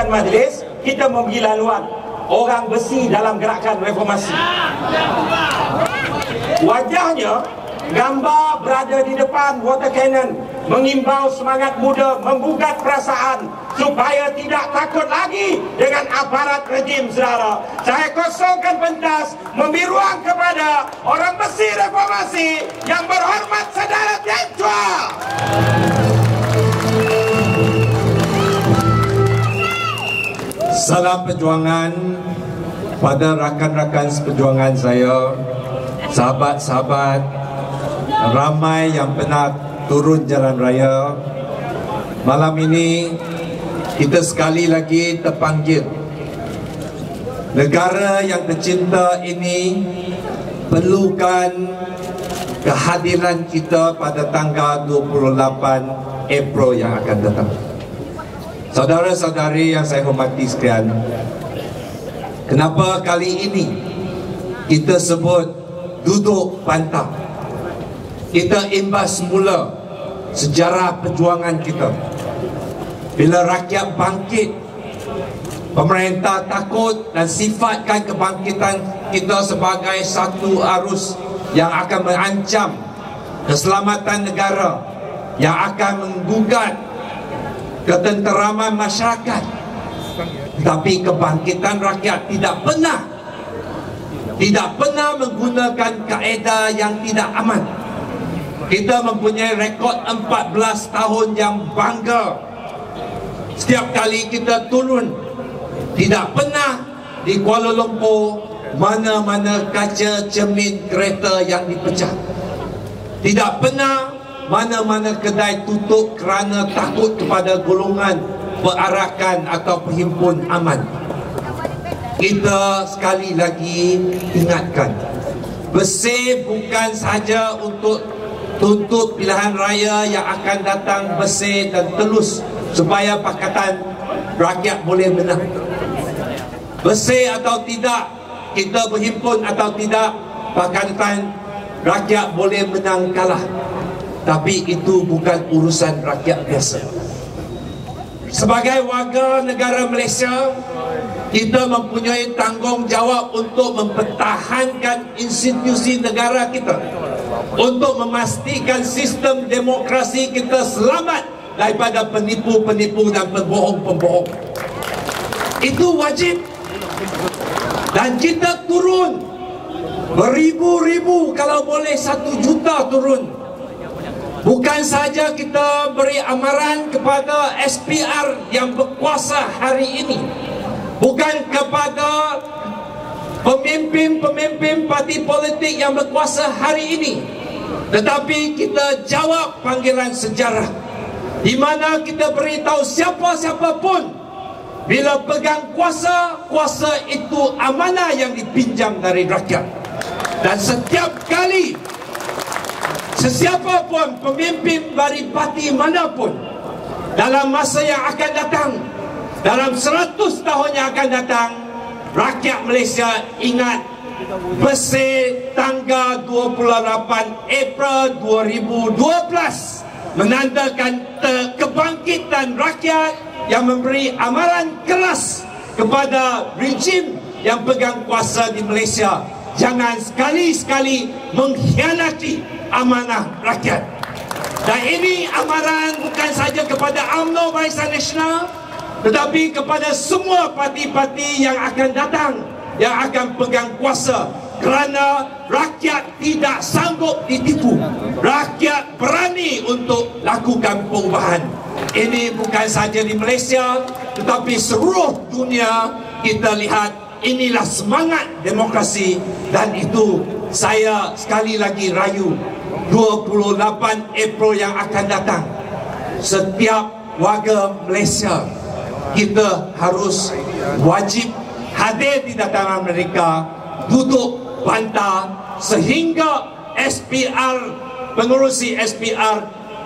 majlis, kita memberi laluan orang besi dalam gerakan reformasi. Wajahnya gambar berada di depan water cannon, mengimbau semangat muda, menggugat perasaan supaya tidak takut lagi dengan aparat rejim, saudara. Saya kosongkan pentas, memberi ruang kepada orang besi reformasi yang berhormat saudara Tian Chua. Salam perjuangan pada rakan-rakan seperjuangan saya, sahabat-sahabat ramai yang pernah turun jalan raya. Malam ini kita sekali lagi terpanggil. Negara yang tercinta ini perlukan kehadiran kita pada tanggal 28 April yang akan datang. Saudara-saudari yang saya hormati sekalian, kenapa kali ini kita sebut duduk pantang? Kita imbas semula sejarah perjuangan kita. Bila rakyat bangkit, pemerintah takut dan sifatkan kebangkitan kita sebagai satu arus yang akan mengancam keselamatan negara, yang akan menggugat ketenteraman masyarakat. Tapi kebangkitan rakyat tidak pernah menggunakan kaedah yang tidak aman. Kita mempunyai rekod 14 tahun yang bangga. Setiap kali kita turun, tidak pernah di Kuala Lumpur mana-mana kaca cermin kereta yang dipecah. Tidak pernah mana-mana kedai tutup kerana takut kepada golongan perarakan atau perhimpun aman. Kita sekali lagi ingatkan, bersih bukan sahaja untuk tuntut pilihan raya yang akan datang bersih dan telus supaya Pakatan Rakyat boleh menang. Bersih atau tidak, kita berhimpun atau tidak, Pakatan Rakyat boleh menang kalah. Tapi itu bukan urusan rakyat biasa. Sebagai warga negara Malaysia, kita mempunyai tanggungjawab untuk mempertahankan institusi negara kita, untuk memastikan sistem demokrasi kita selamat daripada penipu-penipu dan pembohong-pembohong. Itu wajib. Dan kita turun beribu-ribu, kalau boleh 1 juta turun. Bukan saja kita beri amaran kepada SPR yang berkuasa hari ini, bukan kepada pemimpin-pemimpin parti politik yang berkuasa hari ini, tetapi kita jawab panggilan sejarah, di mana kita beritahu siapa-siapa pun, bila pegang kuasa, kuasa itu amanah yang dipinjam dari rakyat. Dan setiap kali sesiapa pun pemimpin dari parti manapun dalam masa yang akan datang, dalam 100 tahun yang akan datang, rakyat Malaysia ingat bersih tanggal 28 April 2012 menandakan kebangkitan rakyat yang memberi amaran keras kepada rejim yang pegang kuasa di Malaysia. Jangan sekali-sekali mengkhianati amanah rakyat. Dan ini amaran bukan saja kepada UMNO Barisan Nasional, tetapi kepada semua parti-parti yang akan datang, yang akan pegang kuasa, kerana rakyat tidak sanggup ditipu. Rakyat berani untuk lakukan perubahan. Ini bukan saja di Malaysia, tetapi seluruh dunia. Kita lihat, inilah semangat demokrasi. Dan itu saya sekali lagi rayu, 28 April yang akan datang, setiap warga Malaysia, kita harus wajib hadir di dataran mereka, duduk bantah sehingga SPR, pengurusi SPR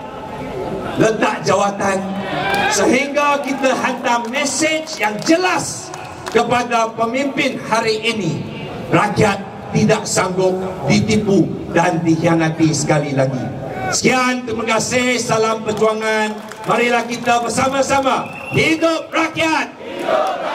letak jawatan, sehingga kita hantar mesej yang jelas kepada pemimpin hari ini. Rakyat tidak sanggup ditipu dan dikhianati sekali lagi. Sekian, terima kasih, salam perjuangan. Marilah kita bersama-sama hidup rakyat. Hidup